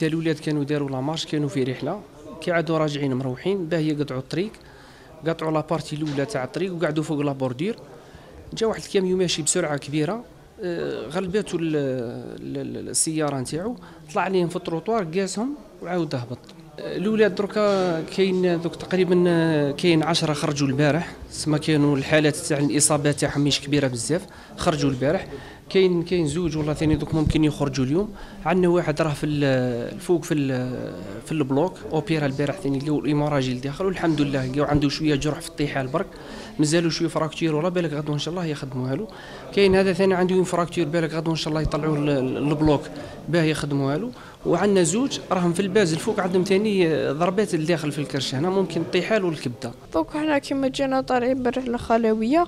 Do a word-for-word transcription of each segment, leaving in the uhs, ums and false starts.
حتى الولاد كانوا داروا لا مارش، كانوا في رحله كي عادوا راجعين مروحين باهي قطعوا الطريق، قطعوا لابارتي الاولى تاع الطريق وقعدوا فوق لا بوردير. جا واحد الكاميو ماشي بسرعه كبيره، غلبته السياره نتاعو، طلع عليهم في التروطوار قاسهم وعاود هبط. الاولاد دركا كاين دوك تقريبا كاين عشرة خرجوا البارح، سما كانوا الحالات تاع الاصابات تاعهم مش كبيره بزاف، خرجوا البارح. كاين كاين زوج ولا ثاني دوك ممكن يخرجوا اليوم. عندنا واحد راه في الفوق في في البلوك اوبيرا البارح ثاني لقاو الاموراجي لداخل، والحمد لله لقاو عنده شويه جرح في الطيحه البرك، مازالوا شويه فراكتير ولا بالك غدوه ان شاء الله يخدموها له. كاين هذا ثاني عنده فراكتير بالك غدوه ان شاء الله يطلعوا البلوك باه يخدموها له. وعندنا زوج راهم في الباز الفوق عندهم ثاني ضربات الداخل في الكرش، هنا ممكن طيحه له الكبده. دوك حنا كيما جينا طالعين بالرحله الخلويه،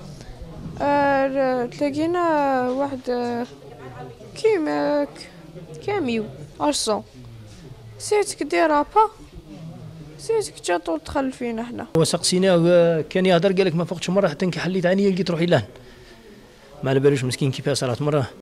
آه تلاقينا واحد كيما كاميو أرسون سيتك ديرابا سيتك جا طول دخل فينا حنا. وسقسيناه كان يهدر قالك ما فقتش مره حتى نكحليت عينيا لقيت روحي لهن، ما على بالوش مسكين كيفاه صارت مره.